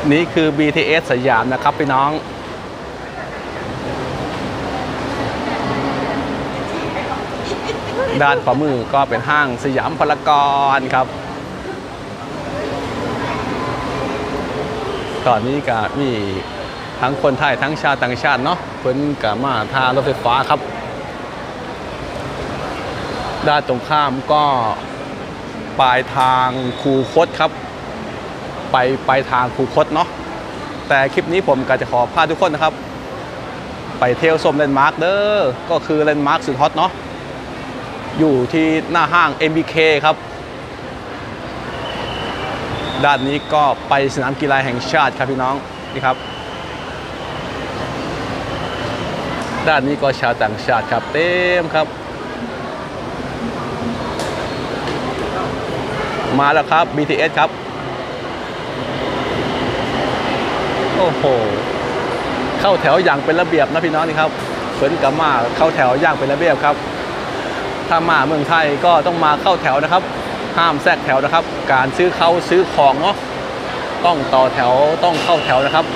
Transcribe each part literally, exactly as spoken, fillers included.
นี่คือ บี ที เอส สยามนะครับพี่น้องด้านขวามือก็เป็นห้างสยามพารากอนครับตอนนี้ก็มีทั้งคนไทยทั้งชาติต่างชาติเนาะเพิ่นก็มาทางรถไฟฟ้าครับด้านตรงข้ามก็ปลายทางคูคตครับไปไปทางคูคตเนาะแต่คลิปนี้ผมก็จะขอพาทุกคนนะครับไปเที่ยวชมแลนด์มาร์คเด้อก็คือแลนด์มาร์คสุดฮอตเนาะอยู่ที่หน้าห้าง เอ็ม บี เค ครับด้านนี้ก็ไปสนามกีฬาแห่งชาติครับพี่น้องนี่ครับด้านนี้ก็ชาวต่างชาติครับเต็มครับมาแล้วครับ บี ที เอส ครับโอ้โหเข้าแถวอย่างเป็นระเบียบนะพี่น้องนี่ครับเฟินกับมาเข้าแถวอย่างเป็นระเบียบครับถ้ามาเมืองไทยก็ต้องมาเข้าแถวนะครับห้ามแทรกแถวนะครับการซื้อเขาซื้อของเนาะต้องต่อแถวต้องเข้าแถวนะครับ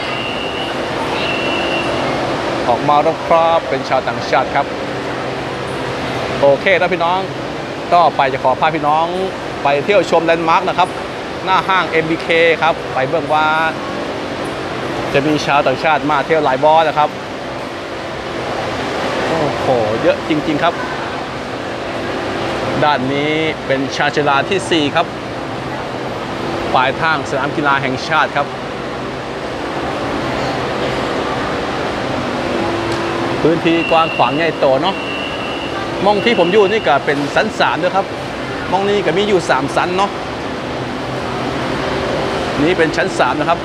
ออกมาแล้วครับเป็นชาวต่างชาติครับโอเคแล้วพี่น้องก็ไปจะขอพาพี่น้องไปเที่ยวชมแลนด์มาร์คนะครับหน้าห้าง เอ็ม บี เค ครับไปเบื้องว่าจะมีชาวต่างชาติมาเที่ยวหลายบอสนะครับโอ้โหเยอะจริงๆครับด้านนี้เป็นชาญชาลาที่สี่ครับปลายทางสนามกีฬาแห่งชาติครับพื้นที่กว้างขวางใหญ่โตเนาะมองที่ผมอยู่นี่ก็เป็นสันสามด้วยครับมองนี้ก็มีอยู่สามสันเนาะนี่เป็นชั้นสามนะครับ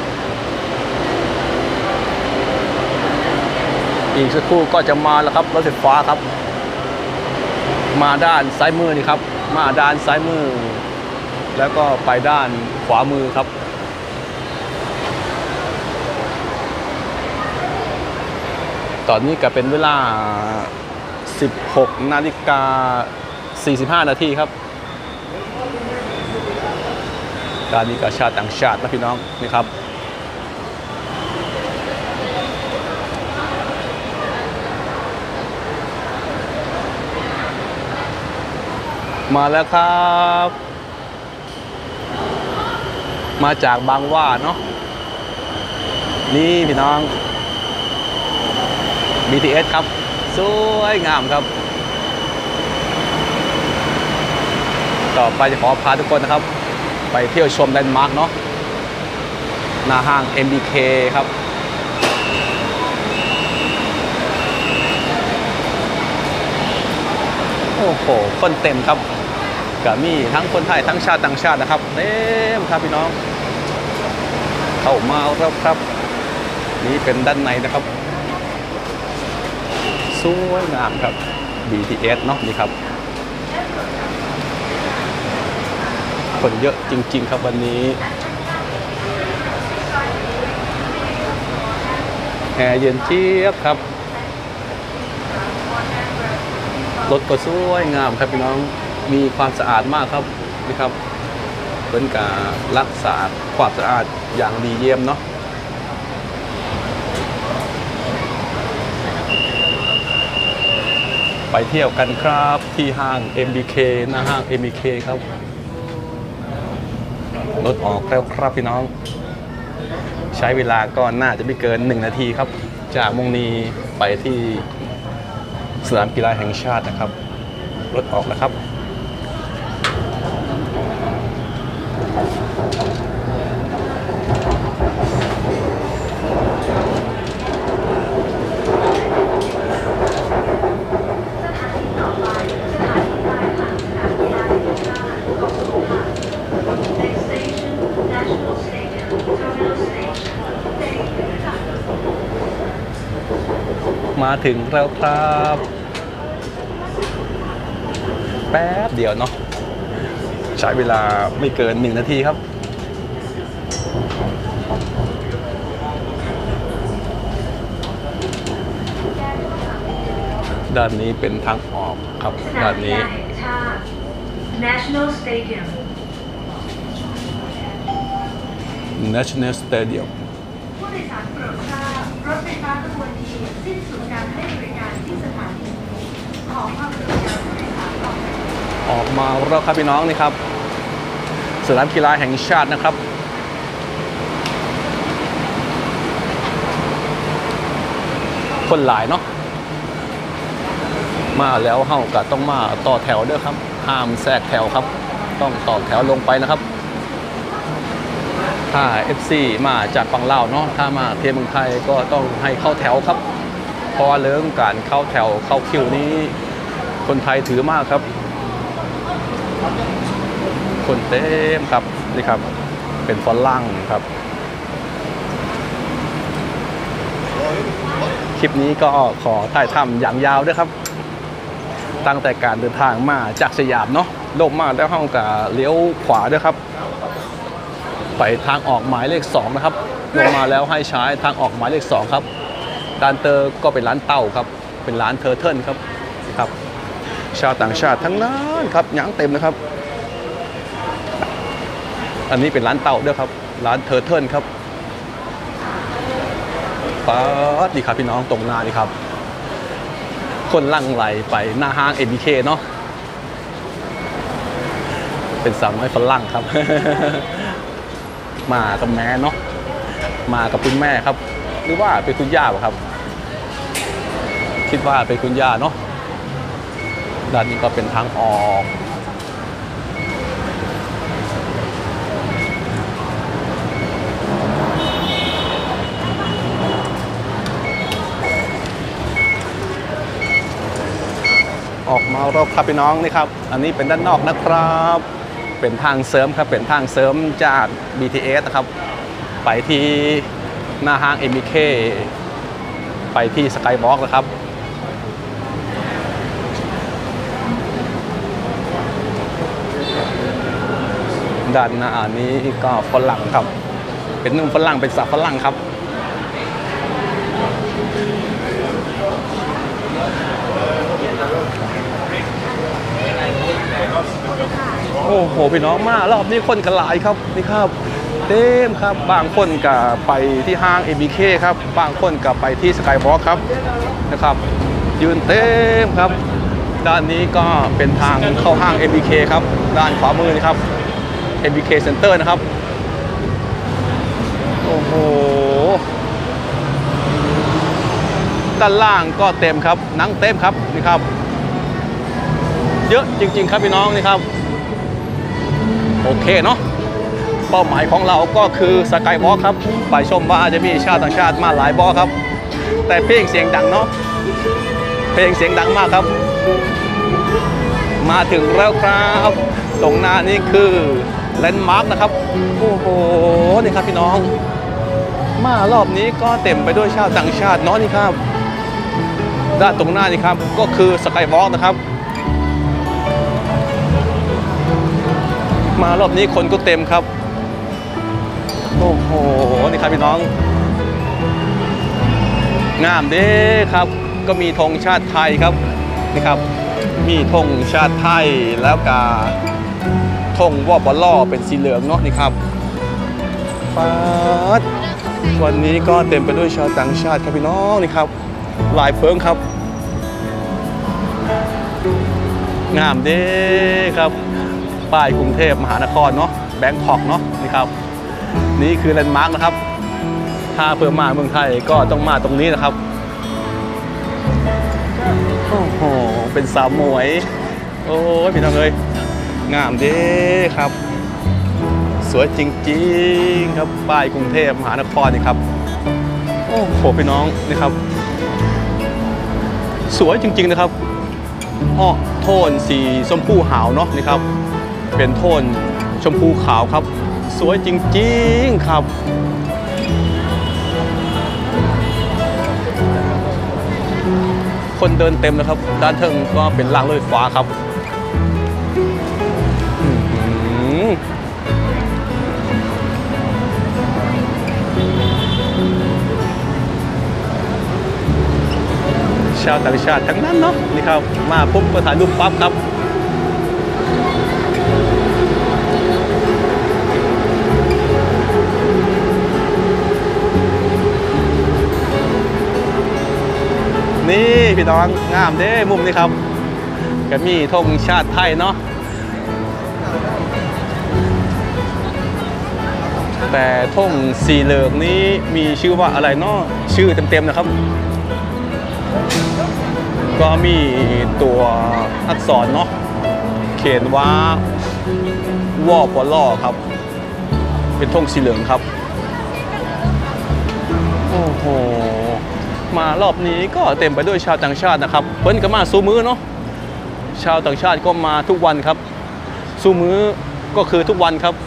อีกสักครู่ก็จะมาแล้วครับรถไฟฟ้าครับมาด้านซ้ายมือนี่ครับมาด้านซ้ายมือแล้วก็ไปด้านขวามือครับตอนนี้ก็เป็นเวลาสิบหกนาฬิกาสี่สิบห้านาทีครับด้านนี้ก็ชาติต่างชาตินะพี่น้องนี่ครับมาแล้วครับมาจากบางหว่าเนาะนี่พี่น้อง บี ที เอส ครับสวยงามครับต่อไปจะขอพาทุกคนนะครับไปเที่ยวชมแลนด์มาร์คเนาะหน้าห้าง เอ็ม บี เค ครับโอ้โหคนเต็มครับก็มีทั้งคนไทยทั้งชาติต่างชาตินะครับเต็มครับพี่น้องเข้ามาแล้วครับนี่เป็นด้านในนะครับสวยงามครับ บี ที เอส เนาะนี่ครับคนเยอะจริงๆครับวันนี้แอร์เย็นเจี๊ยบครับรถก็สวยงามครับพี่น้องมีความสะอาดมากครับนี่ครับเป็นการรักษาความสะอาดอย่างดีเยี่ยมเนาะไปเที่ยวกันครับที่ห้าง เอ็ม บี เค หน้าห้าง เอ็ม บี เค ครับรถออกแล้วครับพี่น้องใช้เวลาก็น่าจะไม่เกินหนึ่งนาทีครับจากมงนีไปที่สนามกีฬาแห่งชาตินะครับรถออกแล้วครับมาถึงแล้วครับแป๊บเดียวเนาะใช้เวลาไม่เกินหนึ่งนาทีครับด้านนี้เป็นทางออกครับด้านนี้ National Stadium National Stadium ผู้โดยสารโปรดทราบรถไฟฟ้าขบวนนี้สิ้นสุดการให้บริการที่สถานีนี้ขอความกรุณาผู้โดยสารต่อไปออกมาแล้วครับพี่น้องนี่ครับสนามกีฬาแห่งชาตินะครับคนหลายเนาะมาแล้วเฮาก็ต้องมาต่อแถวด้วยครับห้ามแทรกแถวครับต้องต่อแถวลงไปนะครับถ้า เอฟ ซี มาจากฝั่งลาวเนาะถ้ามาเทียมเมืองไทยก็ต้องให้เข้าแถวครับเพราะว่าเรื่องการเข้าแถวเข้าคิวนี้คนไทยถือมากครับคนเต็มครับนี่ครับเป็นฝรั่งครับคลิปนี้ก็ขอถ่ายทำอย่างยาวด้วยครับตั้งแต่การเดินทางมาจากสยามเนาะลงมาแล้วห้องกับเลี้ยวขวาด้วยครับไปทางออกหมายเลขสองนะครับลงมาแล้วให้ใช้ทางออกหมายเลขสองครับด้านเตอร์ก็เป็นร้านเต่าครับเป็นร้านเทอร์เทิลครับครับชาวต่างชาติทั้งนั้นครับยังเต็มนะครับอันนี้เป็นร้านเต่าด้วยครับร้านเทอร์เทิลครับป๊าดดีครับพี่น้องตรงหน้านี่ครับคนลั่งไหลไปหน้าห้าง เอ็ม บี เค เนาะเป็นสาวน้อยฝรั่งครับ มากับแม่เนาะมากับคุณแม่ครับหรือว่าเป็นคุณย่าครับคิดว่าเป็นคุณย่าเนาะด้านนี้ก็เป็นทางออกออกมาเราครับพี่น้องนี่ครับอันนี้เป็นด้านนอกนะครับเป็นทางเสริมครับเป็นทางเสริมจาก บี ที เอส นะครับไปที่หน้าห้าง เอ็ม บี เค ไปที่สกายวอล์กนะครับด้านหน้านี้ก็ฝรั่งครับเป็นนุ่มฝรั่งเป็นสาวฝรั่งครับโอ้โหพี่น้องมารอบนี้คนกันหลายครับนี่ครับเต็มครับบางคนก็ไปที่ห้าง เอ็ม บี เค ครับบางคนก็ไปที่สกายวอล์กครับนะครับยืนเต็มครับด้านนี้ก็เป็นทางเข้าห้าง เอ็ม บี เค ครับด้านขวามือนี่ครับ เอ็ม บี เค Center นะครับโอ้โหด้านล่างก็เต็มครับนั่งเต็มครับนี่ครับเยอะจริงๆครับพี่น้องนี่ครับโอเคเนาะเป้าหมายของเราก็คือสกายวอล์กครับไปชมว่าจะมีชาติต่างชาติมาหลายบอครับแต่เพลงเสียงดังเนาะเพลงเสียงดังมากครับมาถึงแล้วครับตรงหน้านี่คือแลนด์มาร์กนะครับโอ้โหนี่ครับพี่น้องมารอบนี้ก็เต็มไปด้วยชาวต่างชาติเนาะนี่ครับด้านตรงหน้านี่ครับก็คือสกายวอล์กนะครับมารอบนี้คนก็เต็มครับโอ้โหนี่ครับพี่น้องงามเด้ครับก็มีธงชาติไทยครับนี่ครับมีธงชาติไทยแล้วก็ธงวอบล้อเป็นสีเหลืองเนาะนี่ครับป๊าดวันนี้ก็เต็มไปด้วยชาวต่างชาติครับพี่น้องนี่ครับลายเฟิงครับงามเด้ครับป้ายกรุงเทพมหานครเนาะแบงคอกเนาะนี่ครับนี่คือแลนด์มาร์กนะครับถ้าเพิ่มมาเมืองไทยก็ต้องมาตรงนี้นะครับโอ้โหเป็นสาวมวยโอ้ยพี่น้องเอ้ยงามเด้ครับสวยจริงๆครับป้ายกรุงเทพมหานครนี่ครับโอ้โหพี่น้องนี่ครับสวยจริงๆนะครับอ้อโทนสีชมพูขาวเนาะนี่ครับเป็นโทนชมพูขาวครับสวยจริงๆครับคนเดินเต็มนะครับด้านเทิงก็เป็นรางรถไฟฟ้าครับชาวต่างชาติทั้งนั้นเนาะนี่ครับมาปุ๊บก็ถ่ายรูปปั๊บครับนี่พี่น้องงามเด้มุมนี้ครับก็มีธงชาติไทยเนาะแต่ธงสีเหลืองนี้มีชื่อว่าอะไรเนาะชื่อเต็มๆนะครับก็มีตัวอักษรเนาะเขียนว่าวอปล่อครับเป็นธงสีเหลืองครับโอ้โหมารอบนี้ก็เต็มไปด้วยชาวต่างชาตินะครับเพิ่นก็มาสู้มือเนาะชาวต่างชาติก็มาทุกวันครับสู้มือก็คือทุกวันครับ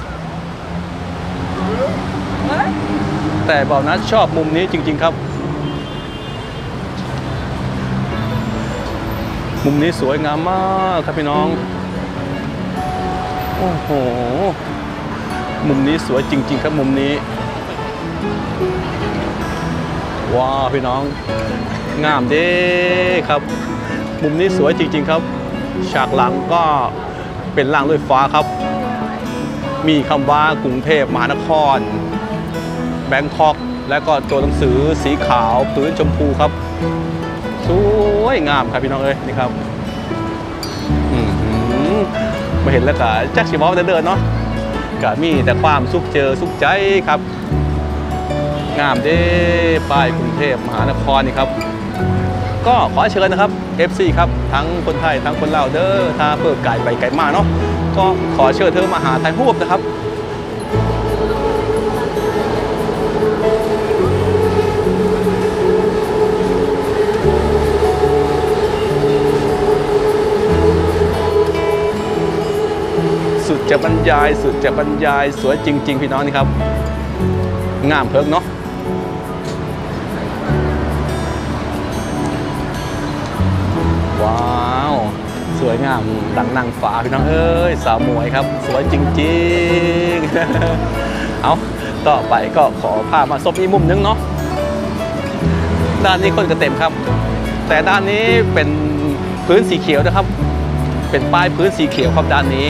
แต่บ่าวนัทชอบมุมนี้จริงๆครับมุมนี้สวยงามมากครับพี่น้องโอ้โหมุมนี้สวยจริงๆครับมุมนี้ว้าวพี่น้องงามเด้ครับมุมนี้สวยจริงๆครับฉากหลังก็เป็นล่างด้วยฟ้าครับมีคำว่ากรุงเทพมหานครแบงคอกและก็ตัวหนังสือสีขาวพื้นชมพูครับสวยงามครับพี่น้องเอ้ยนี่ครับมาเห็นแล้วก็จักชิมอฟเดินเนาะก็มีแต่ความสุขเจอสุขใจครับงามเด้ป้ายกรุงเทพมหานครนี่ครับก็ขอเชิญนะครับ เอฟ ซี ครับทั้งคนไทยทั้งคนลาวเด้อถ้าเปิดไก่ไปไก่มาเนาะก็ขอเชิญเธอมาหาไทยฮูบนะครับสุดจะบรรยายสุดจะบรรยายสวยจริงๆพี่น้องนี่ครับงามเพิ่งเนาะว้าวสวยงามดังนางฟ้าพี่น้องเอ้ยสาวมวยครับสวยจริงๆเอาต่อไปก็ขอพามาซบอีกมุมนึงเนาะด้านนี้คนก็เต็มครับแต่ด้านนี้เป็นพื้นสีเขียวนะครับเป็นป้ายพื้นสีเขียวครับด้านนี้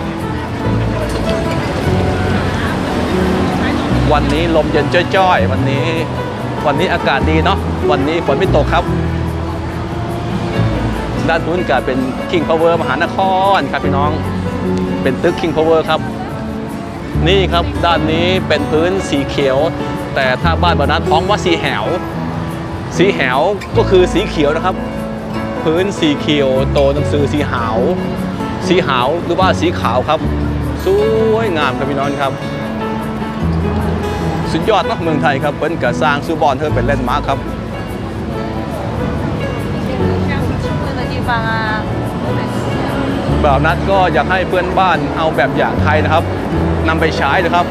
วันนี้ลมเย็นจ้อยๆวันนี้วันนี้อากาศดีเนาะวันนี้ฝนไม่ตกครับด้านนู้นก็เป็น King Power มหานครครับพี่น้องเป็นตึก King Power ครับนี่ครับด้านนี้เป็นพื้นสีเขียวแต่ถ้าบ้านบ่าวนัทท้องว่าสีแหวสีแหวก็คือสีเขียวนะครับพื้นสีเขียวโตหนังสือสีหาวสีหาวหรือว่าสีขาวครับสวยงามครับพี่น้องครับสุดยอดเนาะเมืองไทยครับเพิ่นก็สร้างซูบอนเธอเป็นแลนด์มาร์คครับบ่าวนัทก็อยากให้เพื่อนบ้านเอาแบบอย่างไทยนะครับนำไปใช้นะครับ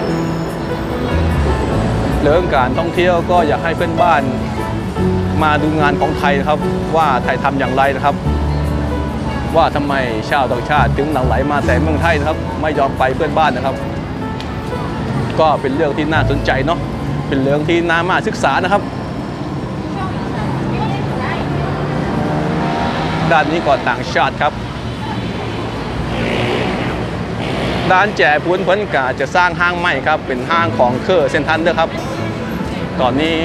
เรื่องการท่องเที่ยวก็อยากให้เพื่อนบ้านมาดูงานของไทยนะครับว่าไทยทำอย่างไรนะครับว่าทำไมชาวต่างชาติถึงหลั่งไหลมาแต่เมืองไทยนะครับไม่ยอมไปเพื่อนบ้านนะครับก็เป็นเรื่องที่น่าสนใจเนาะเป็นเรื่องที่น่ามาศึกษานะครับด้านนี้ก็ต่างชาติครับด้านแจ่พุ้นเพิ่นกาจะสร้างห้างใหม่ครับเป็นห้างของเคอร์เซนทันเด้อครับตอนนี้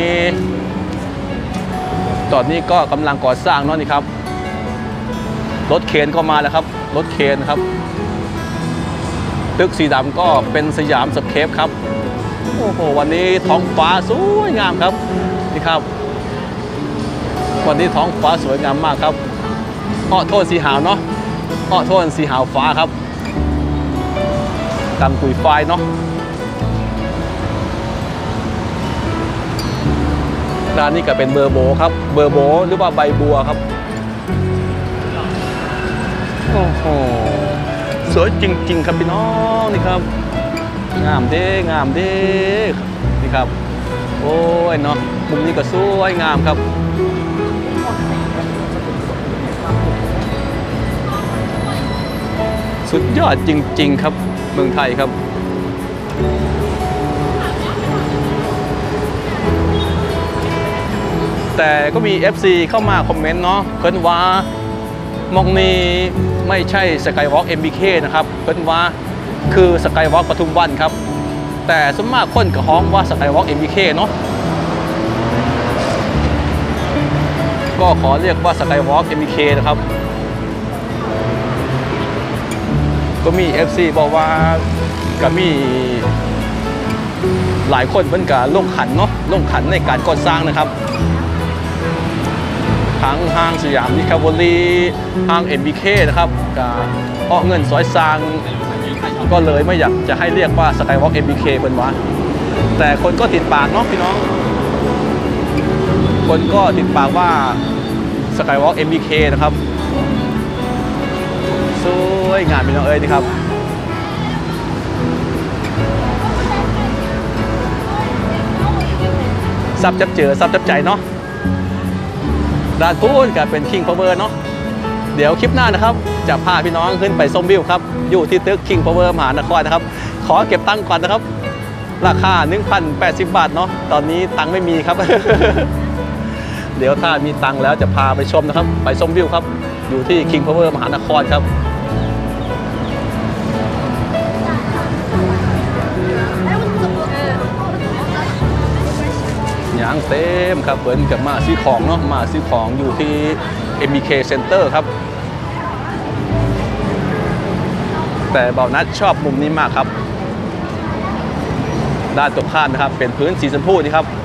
ตอนนี้ก็กำลังก่อสร้างเนาะนี่ครับรถเคนก็มาแล้วครับรถเคนครับตึกสีดำก็เป็นสยามสเคปครับโอ้โหวันนี้ท้องฟ้าสวยงามครับนี่ครับวันนี้ท้องฟ้าสวยงามมากครับอ้อโทษสีหาวเนาะอ้อโทษสีหาวฟ้าครับดังปุยไฟเนาะร้านนี้ก็เป็นเบอร์โบครับเบอร์โบหรือว่าใบบัวครับโอ้โหสวยจริงๆครับพี่น้องนี่ครับงามเด้งามเด้นี่ครับโอ้ยเนาะมุมนี้ก็สวยงามครับสุดยอดจริงๆครับเมืองไทยครับแต่ก็มี เอฟ ซี เข้ามาคอมเมนต์เนาะเพิ่นว่ามองนี้ไม่ใช่สกายวอล์ก เอ็ม บี เค นะครับเพิ่นว่าคือสกายวอล์กปทุมวันครับแต่ส่วนมากคนก็ฮ้องว่าสกายวอล์ก เอ็ม บี เค เนาะก็ขอเรียกว่าสกายวอล์ก เอ็ม บี เค นะครับก็มี เอฟ ซี บอกว่าก็มีหลายคนเป็นการลงขันเนาะลงขันในการก่อสร้างนะครับทั้งห้างสยามดิสคัฟเวอรี่ห้าง เอ็ม บี เค นะครับก็เพราะเงินซอยสร้างก็เลยไม่อยากจะให้เรียกว่าสกายวอล์ก เอ็ม บี เค เป็นวะแต่คนก็ติดปากเนาะพี่น้องคนก็ติดปากว่าสกายวอล์ก เอ็ม บี เค นะครับสวยงามพี่น้องเอ้ยนี่ครับซับจับเจอซับจับใจเนาะด้านพูนก็เป็น King Power เนาะเดี๋ยวคลิปหน้านะครับจะพาพี่น้องขึ้นไปชมวิวครับอยู่ที่ตึก King Power มหานครนะครับขอเก็บตังค์ก่อนนะครับราคา หนึ่งพันแปดสิบ บาทเนาะตอนนี้ตังค์ไม่มีครับ เดี๋ยวถ้ามีตังค์แล้วจะพาไปชมนะครับไปชมวิวครับอยู่ที่ King Power มหานครครับยางเต็มครับเปิดกับมาซื้อของเนาะมาซื้อของอยู่ที่ เอ็ม บี เค Center ครับแต่เบานัดชอบมุมนี้มากครับด้านตรงข้ามนะครับเป็นพื้นสีชมพูนี่ครับ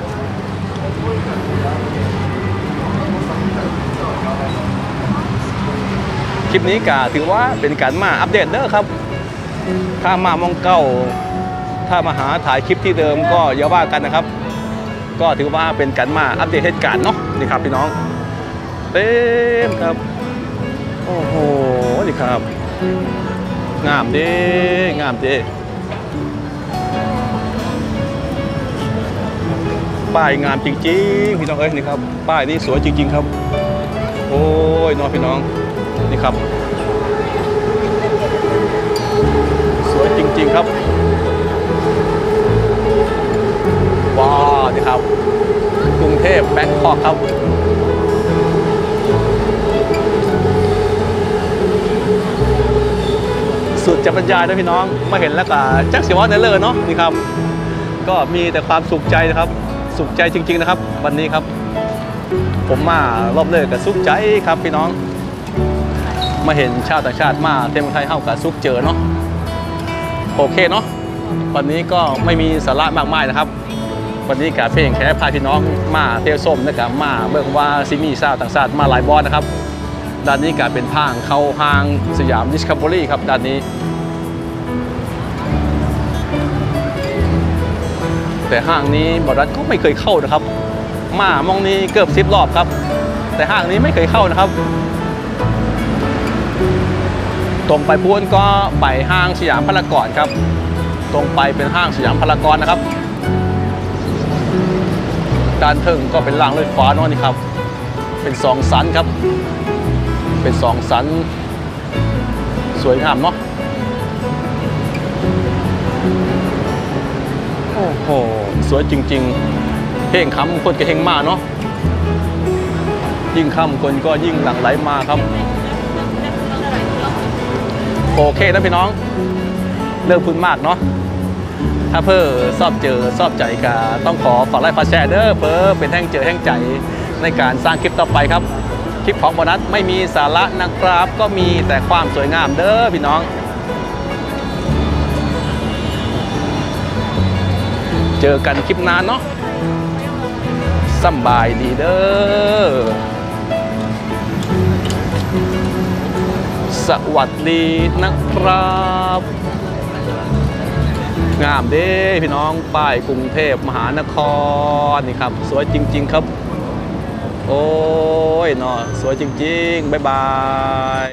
คลิปนี้ก็ถือว่าเป็นการมาอัปเดตเด้อครับถ้ามามองเก้าถ้ามาหาถ่ายคลิปที่เดิมก็อย่าว่ากันนะครับก็ถือว่าเป็นการมาอัปเดตเหตุการณ์เนาะนี่ครับพี่น้องเต็มครับโอ้โหนี่ครับงามเด้งามเด้ป้ายงามจริงๆพี่น้องเอ้ยนี่ครับป้ายนี่สวยจริงๆครับโอ้ยน้องพี่น้องนี่ครับสวยจริงๆครับว้าวนี่ครับกรุงเทพแบงคอกครับสุดจะบรรยายนะพี่น้องมาเห็นแล้วก็แจ็คสิวอตเนเลอร์เนาะนี่ครับก็มีแต่ความสุขใจนะครับสุขใจจริงๆนะครับวันนี้ครับผมมารอบเลิกกับสุขใจครับพี่น้องมาเห็นชาวต่างชาติมาเที่ยวไทยเข้ากับสุขเจอเนาะโอเคเนาะวันนี้ก็ไม่มีสาระมากมายนะครับวันนี้กับเพลงแค่พาพี่น้องมาเที่ยวส้มนะครับมาเบิ่งว่าซิมีชาวต่างชาติมาหลายบอสนะครับด้านนี้ก็เป็นทางเข้าห้างสยามดิสคัฟเวอรี่ครับด้านนี้แต่ห้างนี้บอรัฐก็ไม่เคยเข้านะครับมามองนี้เกือบสิบรอบครับแต่ห้างนี้ไม่เคยเข้านะครับตรงไปพูนก็ไปห้างสยามพารากอนครับตรงไปเป็นห้างสยามพารากอนนะครับด้านถึงก็เป็นรางรถไฟฟ้าเนาะนี่ครับเป็นสองสันครับเป็นสองสันสวยงามเนาะโอ้โหสวยจริงๆเพ่งคำคนก็เฮงมาเนาะยิ่งค่ำคนก็ยิ่งหลั่งไหลมาครับโอเคนะพี่น้องเลิกพูดมากเนาะถ้าเพื่อชอบเจอชอบใจก็ต้องขอฝากไลค์ฝากแชร์เด้อเพื่อเป็นแห่งเจอแห่งใจในการสร้างคลิปต่อไปครับคลิปของโบนัสไม่มีสาระนะครับก็มีแต่ความสวยงามเด้อพี่น้องเจอกันคลิปหน้าเนาะสบายดีเด้อสวัสดีนะครับงามเด้พี่น้องป้ายกรุงเทพมหานครนี่ครับสวยจริงๆครับโอ้ยเนาะสวยจริงๆบ๊ายบาย